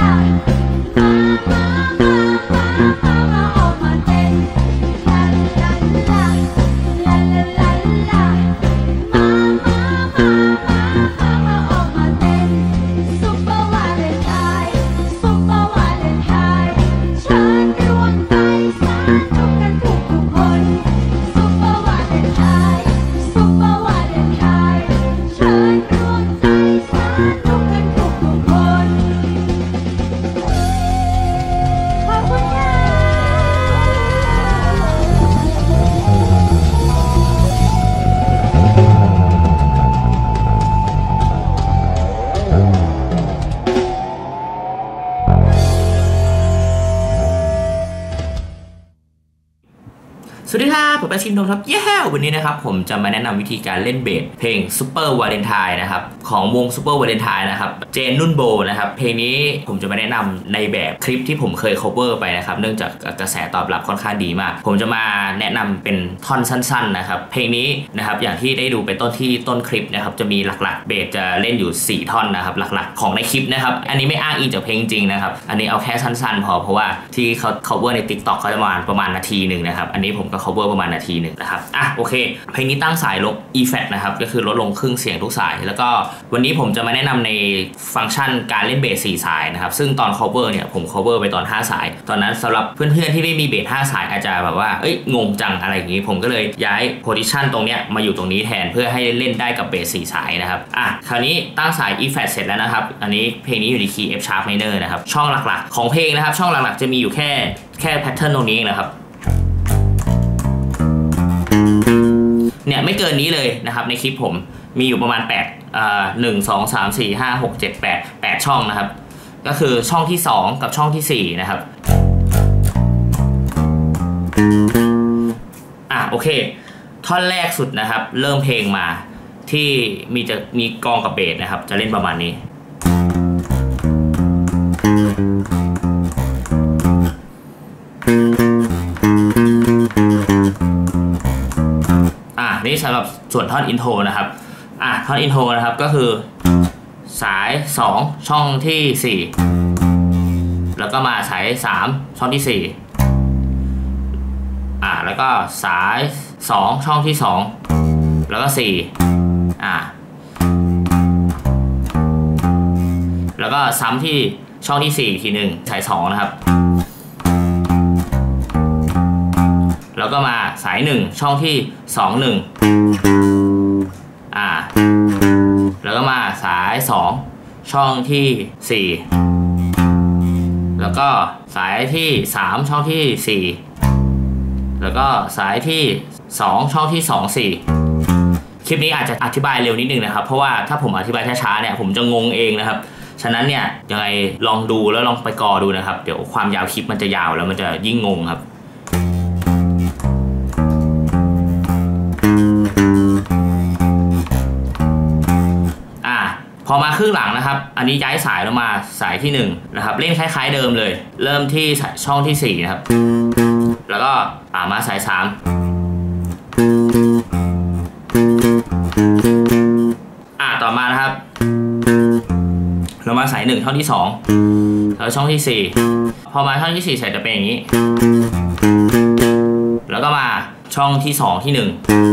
สวัสดีครับผมเป็นชินโดมครับวันนี้นะครับผมจะมาแนะนำวิธีการเล่นเบสเพลง Super Valentine นะครับของวง Super Valentine นะครับเจนนุ่นโบนะครับเพลงนี้ผมจะมาแนะนำในแบบคลิปที่ผมเคย cover ไปนะครับเนื่องจากกระแสตอบรับค่อนข้างดีมากผมจะมาแนะนำเป็นท่อนสั้นๆนะครับเพลงนี้นะครับอย่างที่ได้ดูไปต้นคลิปนะครับจะมีหลักๆเบสจะเล่นอยู่4ท่อนนะครับหลักๆของในคลิปนะครับอันนี้ไม่อ้างอิงจากเพลงจริงนะครับอันนี้เอาแค่สั้นๆพอเพราะว่าที่เขา cover ใน TikTok เขาจะประมาณนาทีหนึ่งนะครับอันนี้ผมก็ cover ประมาณนาทีหนึ่งนะครับโอเคเพลงนี้ตั้งสายลด effect นะครับก็คือลดลงครึ่งเสียงทุกสายแล้วก็วันนี้ผมจะมาแนะนำในฟังก์ชันการเล่นเบส4สายนะครับซึ่งตอน cover เนี่ยผม cover ไปตอน5สายตอนนั้นสำหรับเพื่อนๆที่ไม่มีเบส5สายอาจจะแบบว่างงจังอะไรอย่างนี้ผมก็เลยย้าย position ตรงเนี้ยมาอยู่ตรงนี้แทนเพื่อให้เล่นได้กับเบส4สายนะครับคราวนี้ตั้งสาย effect เสร็จแล้วนะครับอันนี้เพลงนี้อยู่ในคีย์ F sharp minor นะครับช่องหลักๆของเพลงนะครับช่องหลักๆจะมีอยู่แค่แพทเทิร์นตรงนี้เองนะครับเนี่ยไม่เกินนี้เลยนะครับในคลิปผมมีอยู่ประมาณ1 2 3 4 5 6 7 8ช่องนะครับก็คือช่องที่2กับช่องที่4นะครับโอเคท่อนแรกสุดนะครับเริ่มเพลงมาที่มีกลองกับเบสนะครับจะเล่นประมาณนี้นี่สำหรับส่วนท่อนอินโทรนะครับท่อนอินโทรนะครับก็คือสาย2ช่องที่4แล้วก็มาสาย3ช่องที่4แล้วก็สาย2ช่องที่2แล้วก็4แล้วก็ซ้ำที่ช่องที่4ทีหนึ่งสาย2นะครับแล้วก็มาสาย1ช่องที่2 1แล้วก็มาสาย2ช่องที่4แล้วก็สายที่3ช่องที่4แล้วก็สายที่2ช่องที่4คลิปนี้อาจจะอธิบายเร็วนิดนึงนะครับเพราะว่าถ้าผมอธิบายช้าๆเนี่ยผมจะงงเองนะครับฉะนั้นเนี่ยยังไงลองดูแล้วลองไปกอดูนะครับเดี๋ยวความยาวคลิปมันจะยาวแล้วมันจะยิ่งงงครับพอมาครึ่งหลังนะครับอันนี้ย้ายสายลงมาสายที่1นะครับเล่นคล้ายๆเดิมเลยเริ่มที่ช่องที่4นะครับแล้วก็มาสาย3ต่อมานะครับเรามาสาย1ช่องที่2แล้วช่องที่4พอมาช่องที่4เสร็จจะเป็นอย่างนี้แล้วก็มาช่องที่2ที่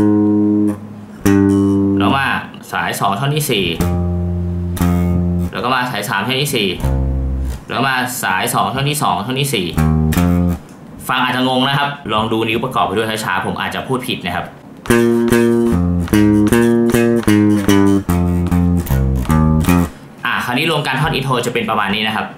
1แล้วมาสาย2ช่องที่4แล้วก็มาสาย3ช่องที่4แล้วมาสาย2ช่องที่2ช่องที่4ฟังอาจจะงงนะครับลองดูนิ้วประกอบไปด้วยช้าๆผมอาจจะพูดผิดนะครับคราวนี้รวมการท่อนอินโทรจะเป็นประมาณนี้นะครับ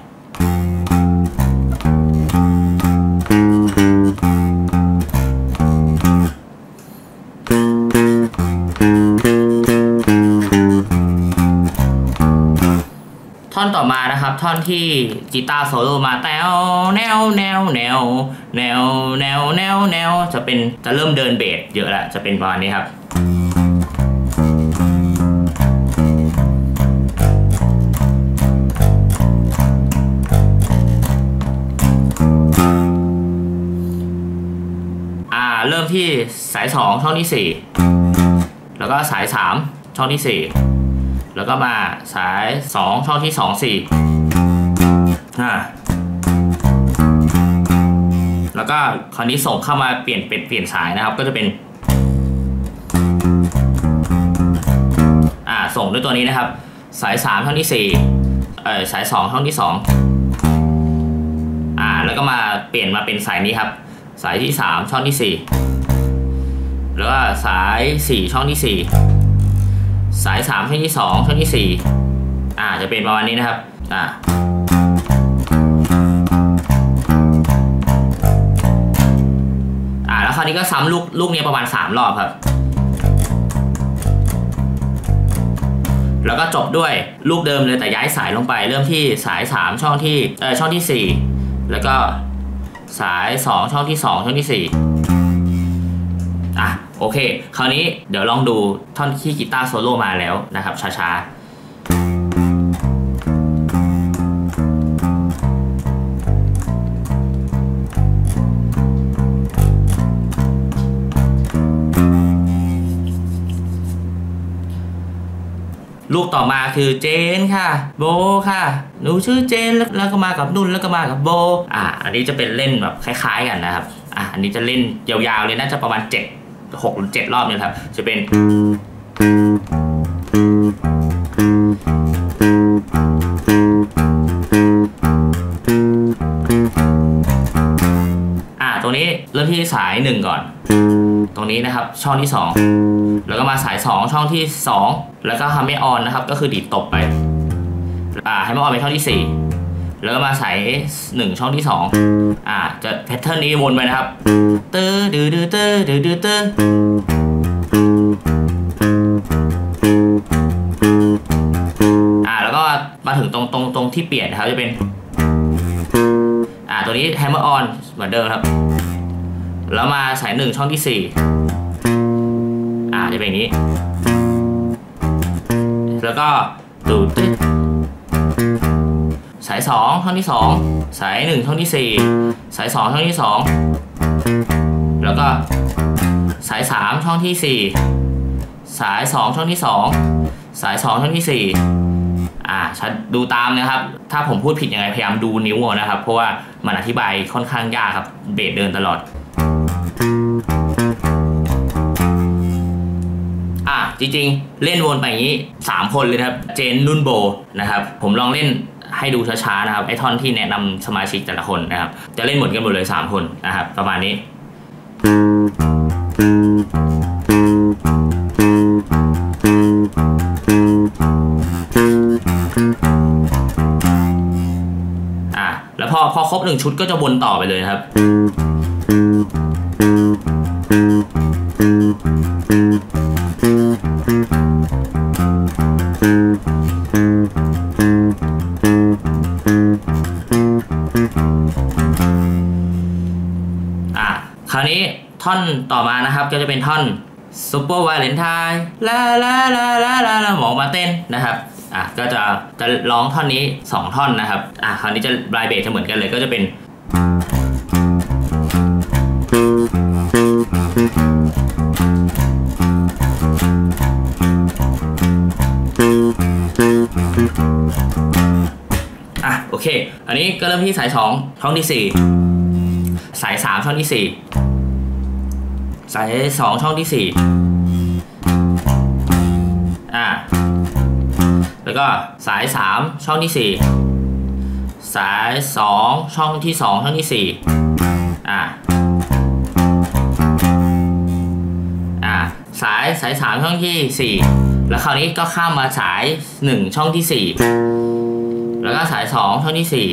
ท่อนต่อมานะครับท่อนที่กีตาร์โซโล่มาแนวจะเริ่มเดินเบสเยอะแล้วจะเป็นประมาณนี้ครับเริ่มที่สาย2ช่องที่4แล้วก็สาย3ช่องที่4แล้วก็มาสาย2ช่องที่2 4 แล้วก็คราวนี้ส่งเข้ามาเปลี่ยนสายนะครับก็จะเป็นส่งด้วยตัวนี้นะครับสาย3ช่องที่4สาย2ช่องที่2แล้วก็มาเปลี่ยนมาเป็นสายนี้ครับสายที่3ช่องที่4แล้วก็สาย4ช่องที่4สาย3ช่องที่2ช่องที่4จะเป็นประมาณนี้นะครับแล้วคราวนี้ก็ซ้ำลูกนี้ประมาณ3รอบครับแล้วก็จบด้วยลูกเดิมเลยแต่ย้ายสายลงไปเริ่มที่สาย3ช่องที่4แล้วก็สาย2ช่องที่2ช่องที่4โอเคคราวนี้เดี๋ยวลองดูท่อนที่กีตาร์โซโล่มาแล้วนะครับช้าๆลูกต่อมาคือเจนค่ะโบค่ะหนูชื่อเจนแล้วก็มากับนุ่นแล้วก็มากับโบอันนี้จะเป็นเล่นแบบคล้ายๆกันนะครับอันนี้จะเล่นยาวๆเลยน่าจะประมาณ6 หรือ 7รอบเนี่ยครับจะเป็นตรงนี้เริ่มที่สาย1ก่อนตรงนี้นะครับช่องที่2แล้วก็มาสาย2ช่องที่2แล้วก็ฮัมไม่ออนนะครับก็คือดีดตบไปให้มาออนเป็นช่องที่4แล้วก็มาสาย1ช่องที่2จะแพทเทิร์นนี้วนไปนะครับตื้อดื้อดื้อตื้อดื้อดื้อตื้อแล้วก็มาถึงตรงที่เปลี่ยนนะครับจะเป็นตัวนี้แฮมเมอร์ออนเหมือนเดิมครับแล้วมาสาย1ช่องที่4จะเป็นอย่างนี้แล้วก็ดูตึ๊ดสาย2ช่องที่2สาย1ช่องที่4สาย2ช่องที่2แล้วก็สาย3ช่องที่4สาย2ช่องที่2สาย2ช่องที่4ดูตามนะครับถ้าผมพูดผิดยังไงพยายามดูนิ้วนะครับเพราะว่ามันอธิบายค่อนข้างยากครับเบสเดินตลอดจริงๆเล่นวนไปอย่างนี้3คนเลยครับเจนนุ่นโบนะครับผมลองเล่นให้ดูช้าๆนะครับไอท่อนที่แนะนำสมาชิกแต่ละคนนะครับจะเล่นหมดกันหมดเลย3คนนะครับประมาณนี้แล้วพอครบ1ชุดก็จะวนต่อไปเลยครับคราวนี้ท่อนต่อมานะครับก็จะเป็นท่อนซุปเปอร์วาเลนไทน์ลาลาลาลาลาลาหมอมาเต้นนะครับก็จะร้องท่อนนี้2ท่อนนะครับคราวนี้จะปลายเบสจะเหมือนกันเลยก็จะเป็นโอเคอันนี้ก็เริ่มที่สาย2ช่องที่4สาย3ช่องที่4สาย2ช่องที่4แล้วก็สาย3ช่องที่4สาย2ช่องที่2ช่องที่4สาย3ช่องที่4แล้วคราวนี้ก็ข้ามมาสาย1ช่องที่4แล้วก็สาย2ช่องที่4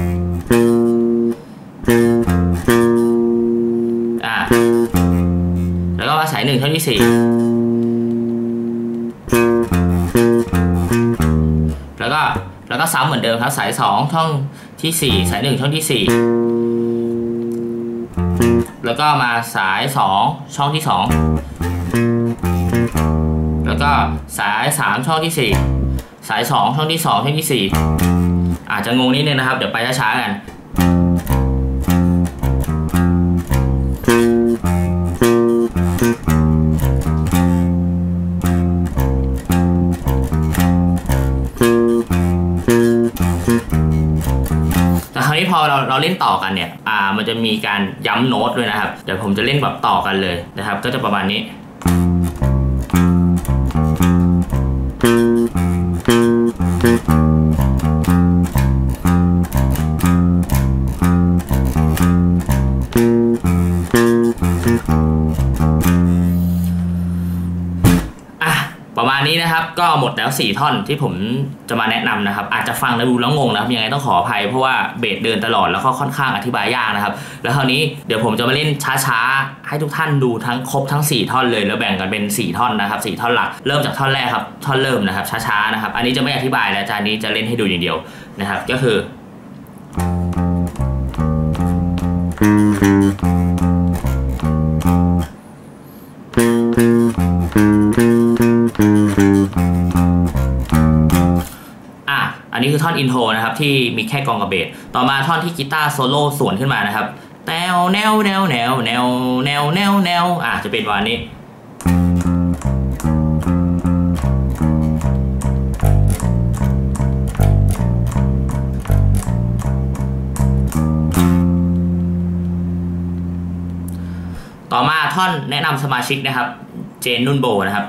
แล้วก็มาสาย1ช่องที่4แล้วก็ซ้ำเหมือนเดิมครับสาย2ช่องที่4สาย1ช่องที่4แล้วก็มาสาย2ช่องที่2แล้วก็สาย3ช่องที่4สาย2ช่องที่2ช่องที่4อาจจะงงนิดนึงนะครับเดี๋ยวไปช้าๆกันแต่คราวนี้พอเราเล่นต่อกันเนี่ยมันจะมีการย้ำโน้ตด้วยนะครับเดี๋ยวผมจะเล่นแบบต่อกันเลยนะครับก็จะประมาณนี้ประมาณนี้นะครับก็หมดแล้ว4ท่อนที่ผมจะมาแนะนำนะครับอาจจะฟังแล้วดูแล้วงงนะครับยังไงต้องขออภัยเพราะว่าเบสเดินตลอดแล้วก็ค่อนข้างอธิบายยากนะครับแล้วคราวนี้เดี๋ยวผมจะมาเล่นช้าๆให้ทุกท่านดูทั้งครบทั้ง4ท่อนเลยแล้วแบ่งกันเป็น4ท่อนนะครับ4ท่อนหลักเริ่มจากท่อนแรกครับท่อนเริ่มนะครับช้าๆนะครับอันนี้จะไม่อธิบายแล้วอาจารย์นี้จะเล่นให้ดูอย่างเดียวนะครับก็คืออันนี้คือท่อนอินโทรนะครับที่มีแค่กองกับเบสต่อมาท่อนที่กีตาร์โซโล่สวนขึ้นมานะครับแนวแนวแนวแนวแนวแนวแนวแนวจะเป็นวันนี้ต่อมาท่อนแนะนำสมาชิกนะครับเจนนุ่นโบนะครับ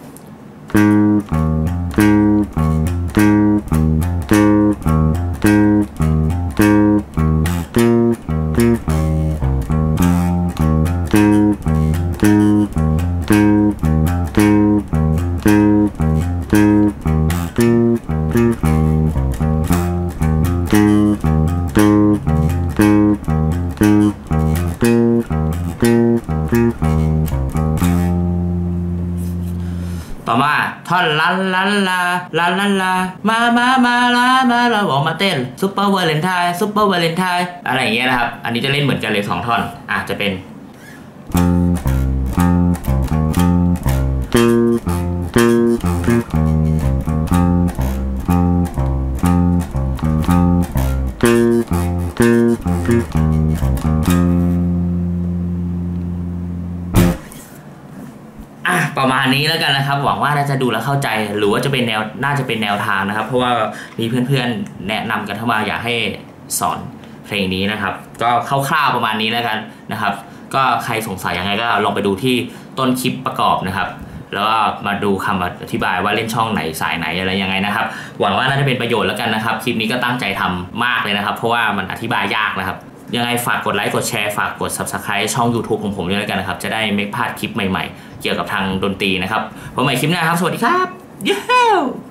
ต่อมาท่อนลันลันลาลันลันลามาลาเราออกมาเต้นซุปเปอร์วาเลนไทน์ซุปเปอร์วาเลนไทน์อะไรอย่างเงี้ยนะครับอันนี้จะเล่นเหมือนกันเลย2ท่อนจะเป็นประมาณนี้แล้วกันนะครับหวังว่าน่าจะดูแล้วเข้าใจหรือว่าจะเป็นน่าจะเป็นแนวทางนะครับเพราะว่ามีเพื่อนๆแนะนำกันเข้ามาอยากให้สอนเพลงนี้นะครับก็คร่าวๆประมาณนี้แล้วกันนะครับก็ใครสงสัยยังไงก็ลองไปดูที่ต้นคลิปประกอบนะครับแล้วก็มาดูคำอธิบายว่าเล่นช่องไหนสายไหนอะไรยังไงนะครับหวังว่าน่าจะเป็นประโยชน์แล้วกันนะครับคลิปนี้ก็ตั้งใจทำมากเลยนะครับเพราะว่ามันอธิบายยากนะครับยังไงฝากกดไลค์กดแชร์ฝากกด Subscribe ช่อง YouTube ของผมด้วยแล้วกันนะครับจะได้ไม่พลาดคลิปใหม่ๆเกี่ยวกับทางดนตรีนะครับพบกันใหม่คลิปหน้าครับสวัสดีครับ